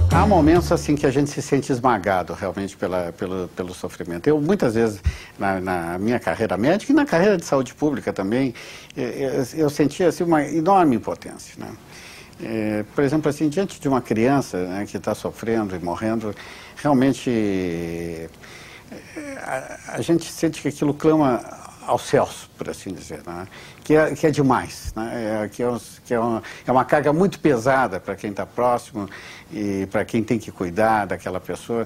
Há momentos assim que a gente se sente esmagado realmente pelo sofrimento. Eu muitas vezes na minha carreira médica e na carreira de saúde pública também, eu sentia assim, uma enorme impotência, né? Por exemplo, assim, diante de uma criança, né, que está sofrendo e morrendo, realmente a gente sente que aquilo clama aos céus, por assim dizer, né? Que é demais, né? É uma carga muito pesada para quem está próximo e para quem tem que cuidar daquela pessoa.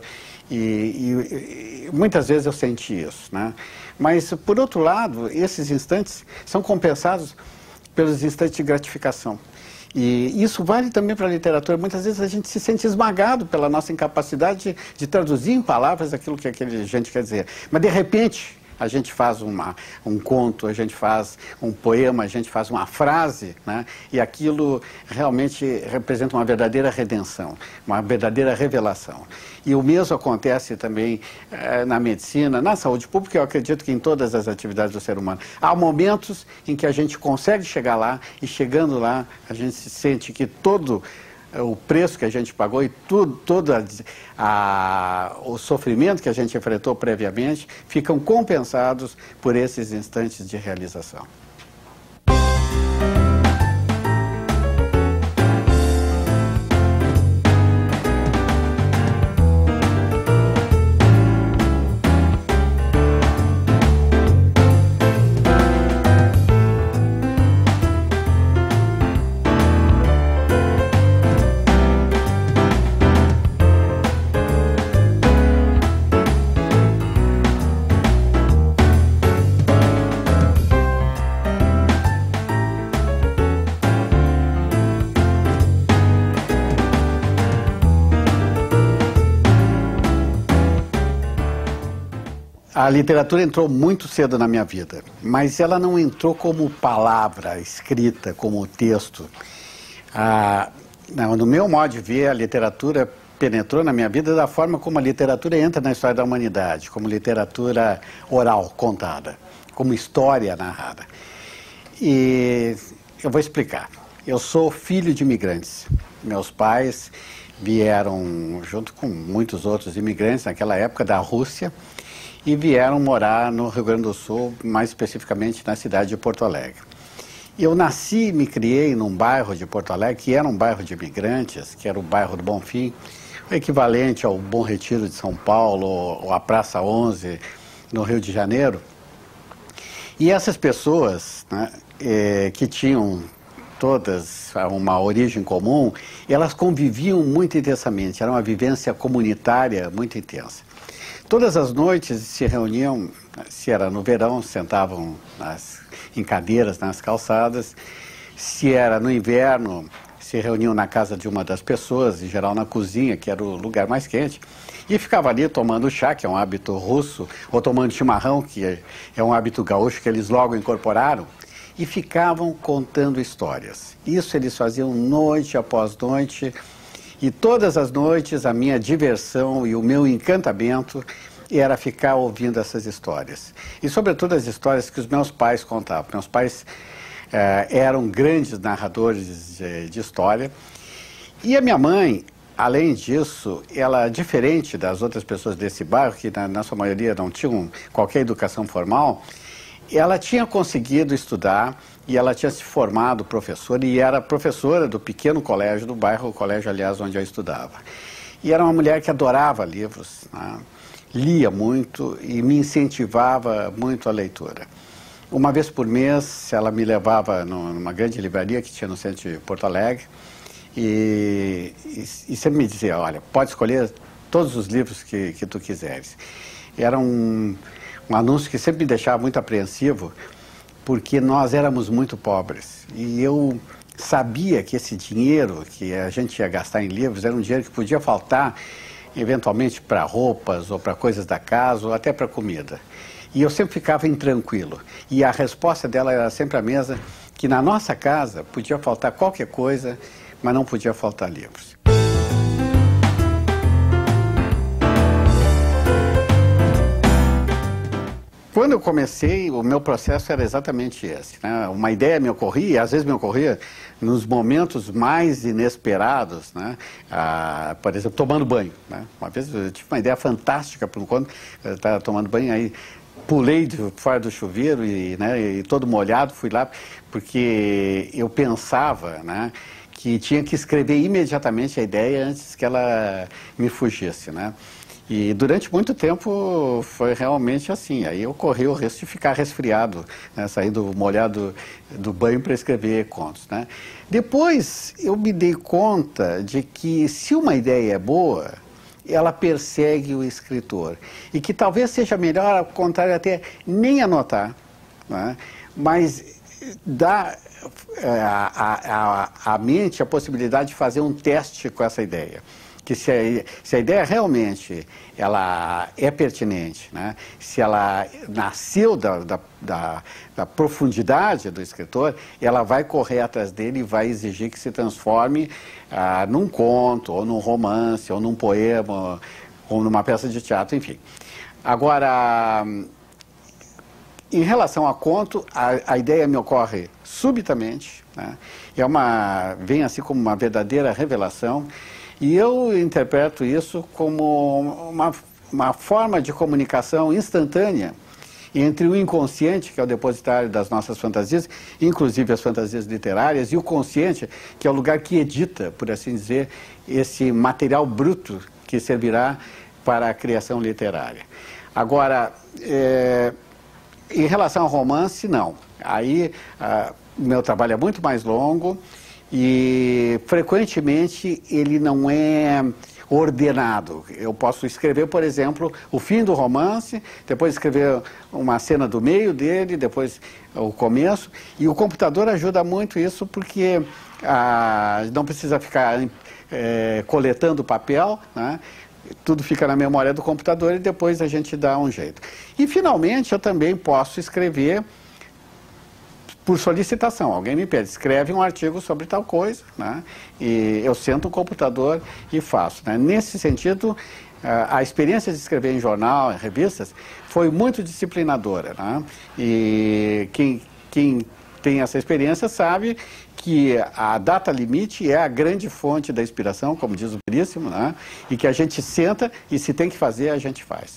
E muitas vezes eu senti isso, né? Mas, por outro lado, esses instantes são compensados pelos instantes de gratificação. E isso vale também para a literatura. Muitas vezes a gente se sente esmagado pela nossa incapacidade de traduzir em palavras aquilo que aquele gente quer dizer. Mas, de repente, a gente faz um conto, a gente faz um poema, a gente faz uma frase, né? E aquilo realmente representa uma verdadeira redenção, uma verdadeira revelação. E o mesmo acontece também na medicina, na saúde pública, eu acredito que em todas as atividades do ser humano. Há momentos em que a gente consegue chegar lá e, chegando lá, a gente se sente que todo o preço que a gente pagou e todo o sofrimento que a gente enfrentou previamente ficam compensados por esses instantes de realização. A literatura entrou muito cedo na minha vida, mas ela não entrou como palavra escrita, como texto. No meu modo de ver, a literatura penetrou na minha vida da forma como a literatura entra na história da humanidade, como literatura oral, contada, como história narrada. E eu vou explicar. Eu sou filho de imigrantes. Meus pais vieram, junto com muitos outros imigrantes naquela época, da Rússia, e vieram morar no Rio Grande do Sul, mais especificamente na cidade de Porto Alegre. Eu nasci e me criei num bairro de Porto Alegre, que era um bairro de imigrantes, que era o bairro do Bonfim, o equivalente ao Bom Retiro de São Paulo, ou a Praça 11, no Rio de Janeiro. E essas pessoas, né, que tinham todas uma origem comum, elas conviviam muito intensamente, era uma vivência comunitária muito intensa. Todas as noites se reuniam, se era no verão, sentavam em cadeiras nas calçadas. Se era no inverno, se reuniam na casa de uma das pessoas, em geral na cozinha, que era o lugar mais quente, e ficava ali tomando chá, que é um hábito russo, ou tomando chimarrão, que é um hábito gaúcho que eles logo incorporaram, e ficavam contando histórias. Isso eles faziam noite após noite. E todas as noites a minha diversão e o meu encantamento era ficar ouvindo essas histórias. E sobretudo as histórias que os meus pais contavam. Meus pais eram grandes narradores de história. E a minha mãe, além disso, ela, diferente das outras pessoas desse bairro, que na sua maioria não tinham qualquer educação formal, ela tinha conseguido estudar e ela tinha se formado professora e era professora do pequeno colégio do bairro, o colégio, aliás, onde eu estudava. E era uma mulher que adorava livros, né? Lia muito e me incentivava muito a leitura. Uma vez por mês, ela me levava numa grande livraria que tinha no centro de Porto Alegre e sempre me dizia, olha, pode escolher todos os livros que tu quiseres. Era um anúncio que sempre me deixava muito apreensivo, porque nós éramos muito pobres. E eu sabia que esse dinheiro que a gente ia gastar em livros era um dinheiro que podia faltar, eventualmente, para roupas, ou para coisas da casa, ou até para comida. E eu sempre ficava intranquilo. E a resposta dela era sempre a mesma, que na nossa casa podia faltar qualquer coisa, mas não podia faltar livros. Quando eu comecei, o meu processo era exatamente esse, né? Uma ideia me ocorria, às vezes me ocorria nos momentos mais inesperados, né? Por exemplo, tomando banho, né? Uma vez eu tive uma ideia fantástica para um conto, eu estava tomando banho, aí pulei fora do chuveiro e todo molhado, fui lá, porque eu pensava, né, que tinha que escrever imediatamente a ideia antes que ela me fugisse, né? E durante muito tempo foi realmente assim. Aí ocorreu o risco de ficar resfriado, né, saindo molhado do banho para escrever contos, né? Depois eu me dei conta de que se uma ideia é boa, ela persegue o escritor. E que talvez seja melhor, ao contrário, até nem anotar, né, mas dá à mente a possibilidade de fazer um teste com essa ideia. Que se a ideia realmente ela é pertinente, né? Se ela nasceu da profundidade do escritor, ela vai correr atrás dele e vai exigir que se transforme num conto, ou num romance, ou num poema, ou numa peça de teatro, enfim. Agora, em relação a conto, a ideia me ocorre subitamente, né? Vem assim como uma verdadeira revelação. E eu interpreto isso como uma forma de comunicação instantânea entre o inconsciente, que é o depositário das nossas fantasias, inclusive as fantasias literárias, e o consciente, que é o lugar que edita, por assim dizer, esse material bruto que servirá para a criação literária. Agora, em relação ao romance, não. Aí, o meu trabalho é muito mais longo, e frequentemente ele não é ordenado. Eu posso escrever, por exemplo, o fim do romance, depois escrever uma cena do meio dele, depois o começo, e o computador ajuda muito isso porque não precisa ficar coletando papel, né? Tudo fica na memória do computador e depois a gente dá um jeito. E finalmente eu também posso escrever por solicitação. Alguém me pede, escreve um artigo sobre tal coisa, né? E eu sento no computador e faço, né? Nesse sentido, a experiência de escrever em jornal, em revistas, foi muito disciplinadora, né? E quem tem essa experiência sabe que a data limite é a grande fonte da inspiração, como diz o Veríssimo, né? E que a gente senta e se tem que fazer, a gente faz.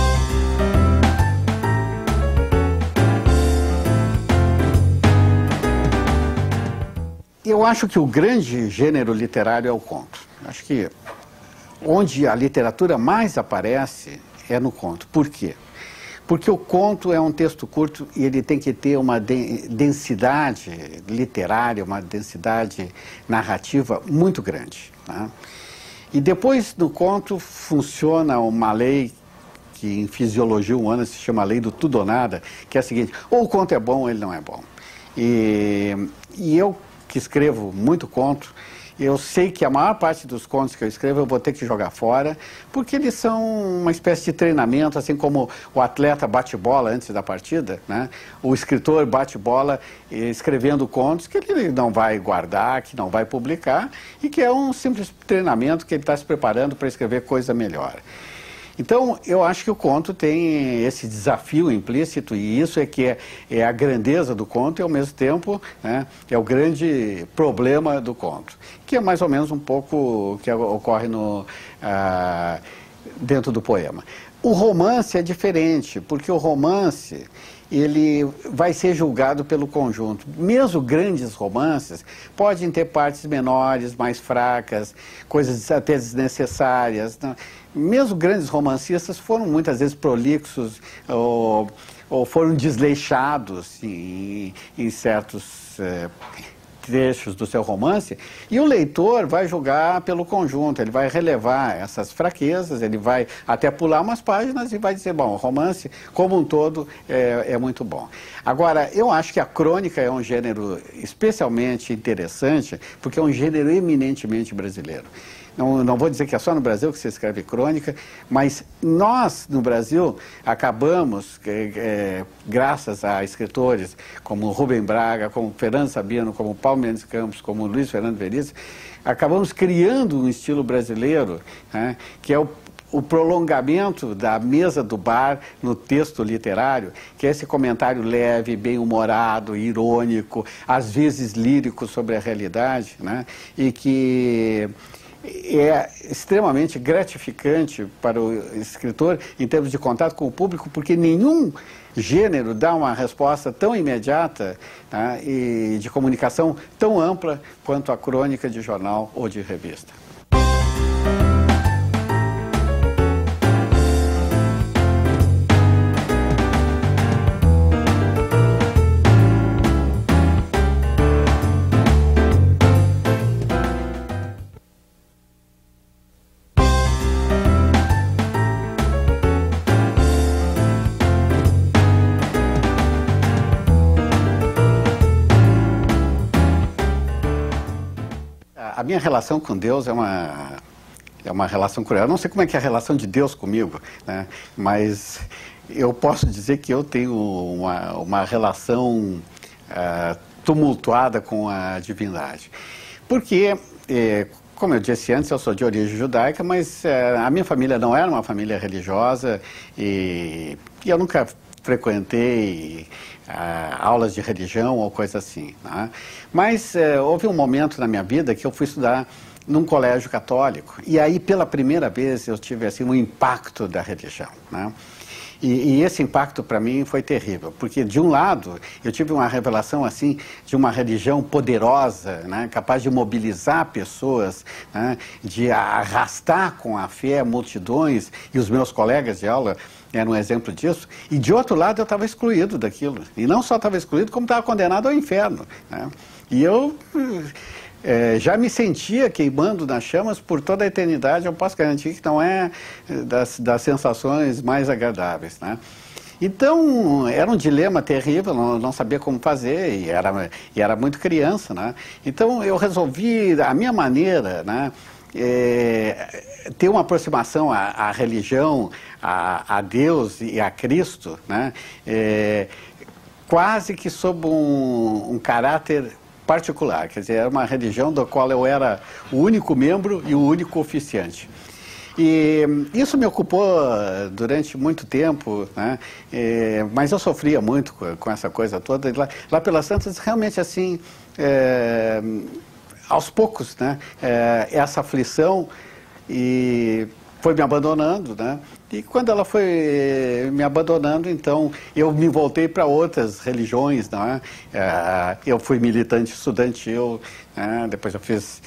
Eu acho que o grande gênero literário é o conto. Acho que onde a literatura mais aparece é no conto. Por quê? Porque o conto é um texto curto e ele tem que ter uma densidade literária, uma densidade narrativa muito grande, né? E depois no conto funciona uma lei que em fisiologia humana se chama a lei do tudo ou nada, que é a seguinte: ou o conto é bom ou ele não é bom. E eu que escrevo muito conto, eu sei que a maior parte dos contos que eu escrevo eu vou ter que jogar fora, porque eles são uma espécie de treinamento, assim como o atleta bate bola antes da partida, né? O escritor bate bola escrevendo contos que ele não vai guardar, que não vai publicar, e que é um simples treinamento que ele está se preparando para escrever coisa melhor. Então, eu acho que o conto tem esse desafio implícito, e isso é que é a grandeza do conto e, ao mesmo tempo, né, é o grande problema do conto, que é mais ou menos um pouco o que ocorre dentro do poema. O romance é diferente, porque o romance ele vai ser julgado pelo conjunto. Mesmo grandes romances podem ter partes menores, mais fracas, coisas até desnecessárias, né? Mesmo grandes romancistas foram muitas vezes prolixos ou foram desleixados em certos trechos do seu romance, e o leitor vai julgar pelo conjunto, ele vai relevar essas fraquezas, ele vai até pular umas páginas e vai dizer, bom, o romance como um todo é muito bom. Agora, eu acho que a crônica é um gênero especialmente interessante, porque é um gênero eminentemente brasileiro. Não vou dizer que é só no Brasil que se escreve crônica, mas nós, no Brasil, acabamos, graças a escritores como Rubem Braga, como Fernando Sabino, como Paulo Mendes Campos, como Luiz Fernando Veríssimo, acabamos criando um estilo brasileiro, né, que é o prolongamento da mesa do bar no texto literário, que é esse comentário leve, bem-humorado, irônico, às vezes lírico sobre a realidade, né? E que é extremamente gratificante para o escritor em termos de contato com o público, porque nenhum gênero dá uma resposta tão imediata, né, e de comunicação tão ampla quanto a crônica de jornal ou de revista. A minha relação com Deus é uma relação curiosa. Eu não sei como é que é a relação de Deus comigo, né? Mas eu posso dizer que eu tenho uma relação tumultuada com a divindade. Porque, como eu disse antes, eu sou de origem judaica, mas a minha família não era uma família religiosa e eu nunca frequentei aulas de religião ou coisa assim, né? Mas houve um momento na minha vida que eu fui estudar num colégio católico e aí pela primeira vez eu tive assim um impacto da religião, né? E esse impacto para mim foi terrível, porque de um lado eu tive uma revelação assim de uma religião poderosa, né, capaz de mobilizar pessoas, né, de arrastar com a fé multidões, e os meus colegas de aula eram um exemplo disso, e de outro lado eu estava excluído daquilo, e não só estava excluído, como estava condenado ao inferno, né? E eu já me sentia queimando nas chamas por toda a eternidade. Eu posso garantir que não é das sensações mais agradáveis, né? Então, era um dilema terrível, não sabia como fazer, e era muito criança, né? Então, eu resolvi, a minha maneira, né, ter uma aproximação à religião, a Deus e a Cristo, né, quase que sob um caráter particular, quer dizer, era uma religião da qual eu era o único membro e o único oficiante. E isso me ocupou durante muito tempo, né? Mas eu sofria muito com essa coisa toda. E lá pelas tantas, realmente assim, aos poucos, né? Essa aflição foi me abandonando, né? E quando ela foi me abandonando, então eu me voltei para outras religiões, não é? Eu fui militante estudantil, né? Depois eu fiz,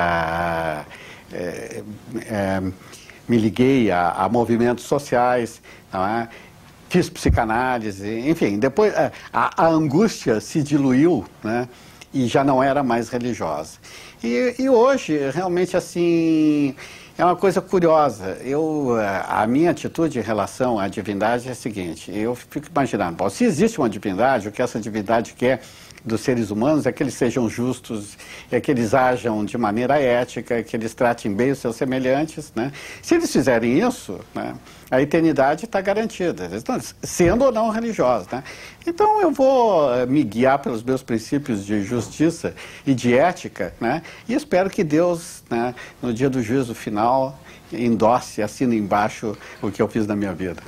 me liguei a movimentos sociais, não é? Fiz psicanálise, enfim, depois a angústia se diluiu, né? E já não era mais religiosa. E hoje, realmente, assim, é uma coisa curiosa. A minha atitude em relação à divindade é a seguinte: eu fico imaginando, bom, se existe uma divindade, o que essa divindade quer dos seres humanos é que eles sejam justos, é que eles ajam de maneira ética, que eles tratem bem os seus semelhantes, né? Se eles fizerem isso, né, a eternidade está garantida, sendo ou não religiosa, né? Então eu vou me guiar pelos meus princípios de justiça e de ética, né? E espero que Deus, né, no dia do juízo final, endosse, assine embaixo o que eu fiz na minha vida.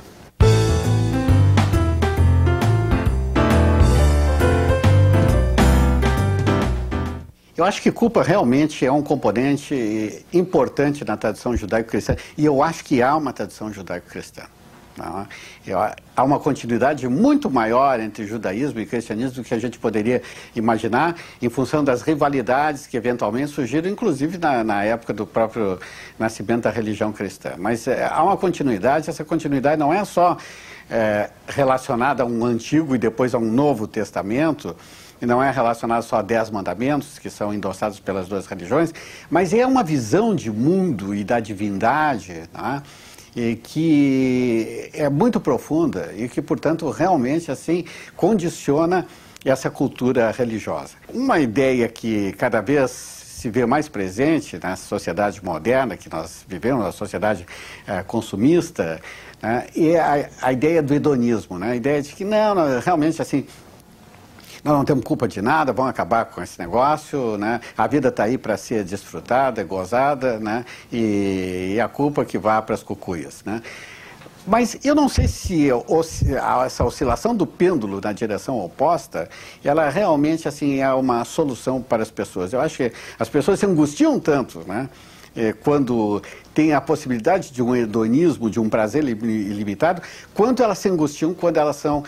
Eu acho que culpa realmente é um componente importante na tradição judaico-cristã, e eu acho que há uma tradição judaico-cristã. Há uma continuidade muito maior entre judaísmo e cristianismo do que a gente poderia imaginar, em função das rivalidades que eventualmente surgiram, inclusive na época do próprio nascimento da religião cristã. Mas há uma continuidade, essa continuidade não é só relacionada a um Antigo e depois a um Novo Testamento, e não é relacionado só a 10 mandamentos, que são endossados pelas duas religiões, mas é uma visão de mundo e da divindade, né, e que é muito profunda e que, portanto, realmente assim condiciona essa cultura religiosa. Uma ideia que cada vez se vê mais presente na sociedade moderna que nós vivemos, a sociedade consumista, né, é a ideia do hedonismo, né, a ideia de que não, realmente assim, nós não temos culpa de nada, vamos acabar com esse negócio, né? A vida está aí para ser desfrutada, gozada, né? E a culpa que vá para as cucuias, né? Mas eu não sei se essa oscilação do pêndulo na direção oposta, ela realmente assim é uma solução para as pessoas. Eu acho que as pessoas se angustiam tanto, né? Quando tem a possibilidade de um hedonismo, de um prazer ilimitado, quanto elas se angustiam quando elas são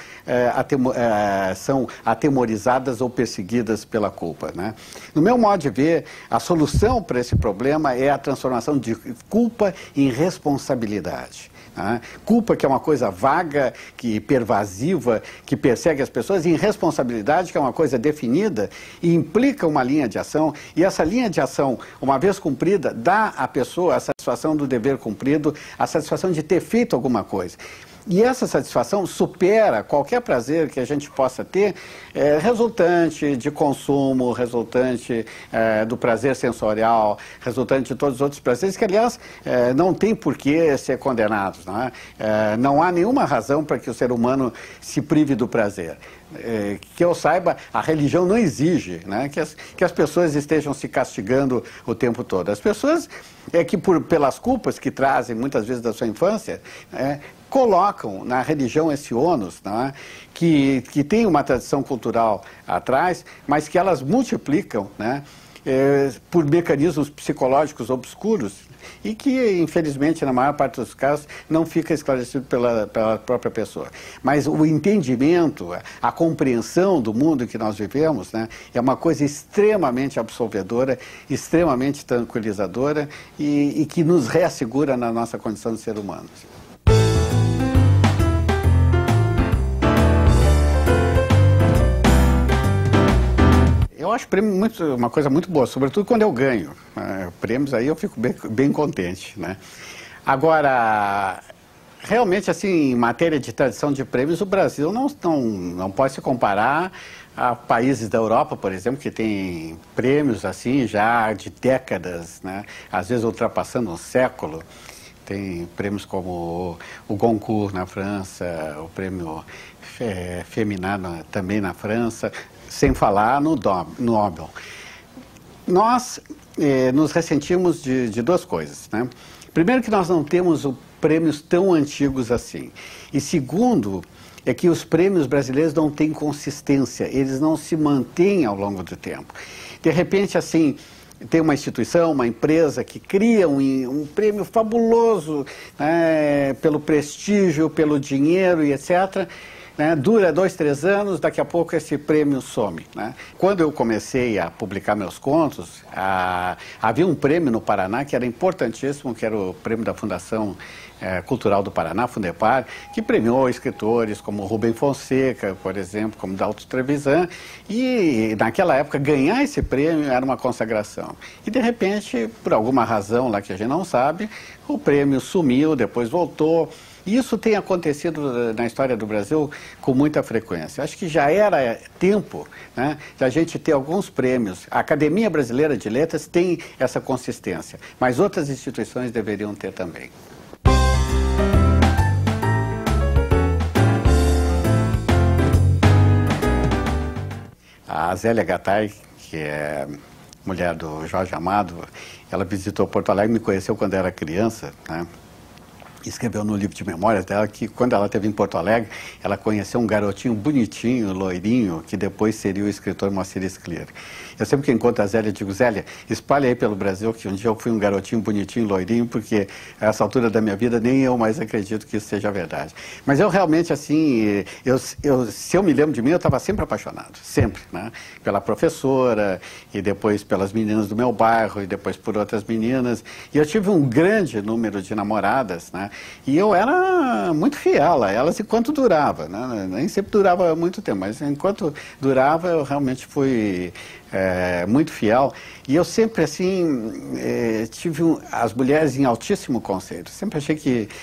atemorizadas ou perseguidas pela culpa, né? No meu modo de ver, a solução para esse problema é a transformação de culpa em responsabilidade. Culpa, que é uma coisa vaga, que pervasiva, que persegue as pessoas, e irresponsabilidade, que é uma coisa definida e implica uma linha de ação, e essa linha de ação, uma vez cumprida, dá à pessoa a satisfação do dever cumprido, a satisfação de ter feito alguma coisa. E essa satisfação supera qualquer prazer que a gente possa ter, resultante de consumo, resultante do prazer sensorial, resultante de todos os outros prazeres, que, aliás, não tem por que ser condenados. Não é? Não há nenhuma razão para que o ser humano se prive do prazer. Que eu saiba, a religião não exige, né, que as pessoas estejam se castigando o tempo todo. As pessoas, pelas culpas que trazem muitas vezes da sua infância, colocam na religião esse ônus, né, que tem uma tradição cultural atrás, mas que elas multiplicam, né, por mecanismos psicológicos obscuros e que, infelizmente, na maior parte dos casos, não fica esclarecido pela própria pessoa. Mas o entendimento, a compreensão do mundo em que nós vivemos, né, é uma coisa extremamente absolvedora, extremamente tranquilizadora e que nos reassegura na nossa condição de ser humanos. Eu acho prêmio uma coisa muito boa, sobretudo quando eu ganho. Prêmios aí eu fico bem contente, né? Agora, realmente, assim, em matéria de tradição de prêmios, o Brasil não pode se comparar a países da Europa, por exemplo, que tem prêmios assim já de décadas, né? Às vezes ultrapassando um século. Tem prêmios como o Goncourt na França, o prêmio Feminat também na França, sem falar no Nobel. Nós nos ressentimos de duas coisas, né? Primeiro, que nós não temos prêmios tão antigos assim. E segundo, é que os prêmios brasileiros não têm consistência, eles não se mantêm ao longo do tempo. De repente, assim, tem uma instituição, uma empresa que cria um prêmio fabuloso, né, pelo prestígio, pelo dinheiro e etc., né, dura 2, 3 anos, daqui a pouco esse prêmio some, né? Quando eu comecei a publicar meus contos, havia um prêmio no Paraná que era importantíssimo, que era o prêmio da Fundação Cultural do Paraná, Fundepar, que premiou escritores como Rubem Fonseca, por exemplo, como Dalto Trevisan, e naquela época ganhar esse prêmio era uma consagração. E de repente, por alguma razão lá que a gente não sabe, o prêmio sumiu, depois voltou. E isso tem acontecido na história do Brasil com muita frequência. Acho que já era tempo, né, de a gente ter alguns prêmios. A Academia Brasileira de Letras tem essa consistência, mas outras instituições deveriam ter também. A Zélia Gattai, que é mulher do Jorge Amado, ela visitou Porto Alegre, me conheceu quando era criança, né? Escreveu no livro de memórias dela que, quando ela esteve em Porto Alegre, ela conheceu um garotinho bonitinho, loirinho, que depois seria o escritor Moacir Scler. Eu sempre que encontro a Zélia, digo: Zélia, espalha aí pelo Brasil que um dia eu fui um garotinho bonitinho, loirinho, porque a essa altura da minha vida nem eu mais acredito que isso seja verdade. Mas eu realmente, assim, se eu me lembro de mim, eu estava sempre apaixonado, sempre, né? Pela professora, e depois pelas meninas do meu bairro, e depois por outras meninas. E eu tive um grande número de namoradas, né? E eu era muito fiel a elas enquanto durava, né? Nem sempre durava muito tempo, mas enquanto durava eu realmente fui muito fiel. E eu sempre, assim, tive as mulheres em altíssimo conceito. Sempre achei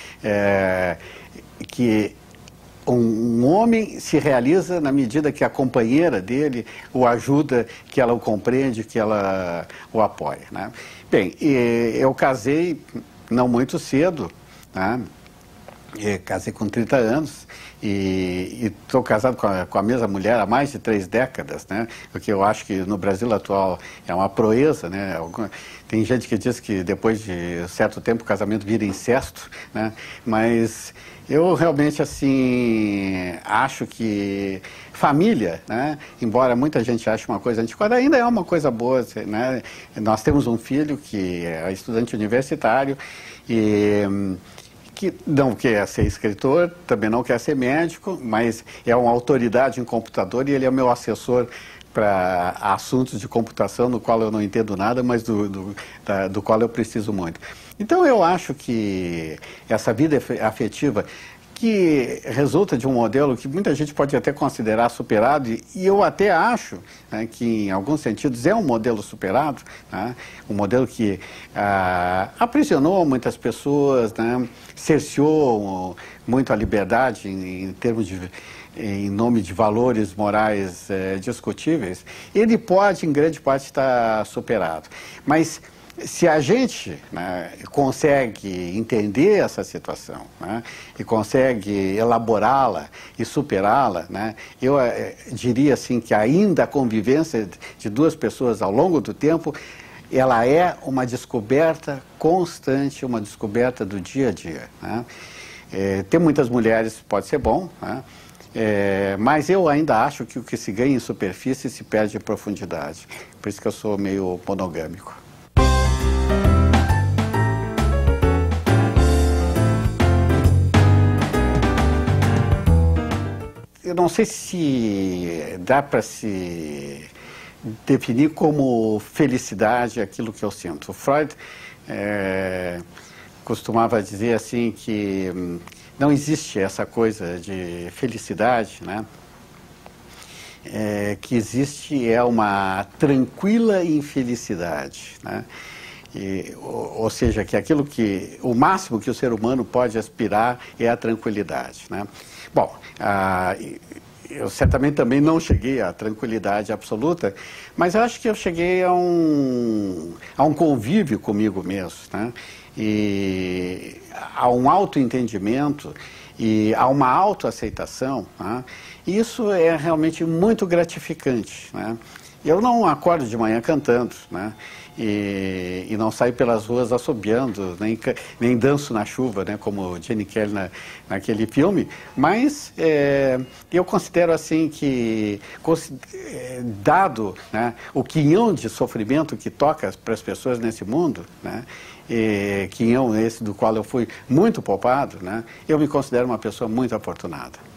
que um homem se realiza na medida que a companheira dele o ajuda, que ela o compreende, que ela o apoia, né? Bem, eu casei não muito cedo, né? Casei com 30 anos e estou casado com a mesma mulher há mais de 3 décadas, né? O que eu acho que no Brasil atual é uma proeza, né? Tem gente que diz que depois de certo tempo o casamento vira incesto, né? Mas eu realmente, assim, acho que família, né? Embora muita gente ache uma coisa antiquada, ainda é uma coisa boa, né? Nós temos um filho que é estudante universitário e que não quer ser escritor, também não quer ser médico, mas é uma autoridade em computador e ele é meu assessor para assuntos de computação, no qual eu não entendo nada, mas do qual eu preciso muito. Então eu acho que essa vida afetiva, que resulta de um modelo que muita gente pode até considerar superado, e eu até acho, né, que em alguns sentidos é um modelo superado, né, um modelo que aprisionou muitas pessoas, né, cerceou muito a liberdade em termos de em nome de valores morais discutíveis. Ele pode, em grande parte, estar superado. Mas se a gente, né, consegue entender essa situação, né, e consegue elaborá-la e superá-la, né, eu diria assim que ainda a convivência de duas pessoas ao longo do tempo, ela é uma descoberta constante, uma descoberta do dia a dia, né. Ter muitas mulheres pode ser bom, né, mas eu ainda acho que o que se ganha em superfície se perde em profundidade. Por isso que eu sou meio monogâmico. Eu não sei se dá para se definir como felicidade aquilo que eu sinto. O Freud costumava dizer assim que não existe essa coisa de felicidade, né? Que existe uma tranquila infelicidade, né? Ou seja, que aquilo que o máximo que o ser humano pode aspirar é a tranquilidade, né? Bom, eu certamente também não cheguei à tranquilidade absoluta, mas eu acho que eu cheguei a um convívio comigo mesmo, né? E a um autoentendimento e a uma autoaceitação, né? Isso é realmente muito gratificante, né? Eu não acordo de manhã cantando, né? E não saio pelas ruas assobiando, nem danço na chuva, né? Como Gene Kelly naquele filme, mas eu considero assim que, dado, né, o quinhão de sofrimento que toca para as pessoas nesse mundo, né? Quinhão esse do qual eu fui muito poupado, né? Eu me considero uma pessoa muito afortunada.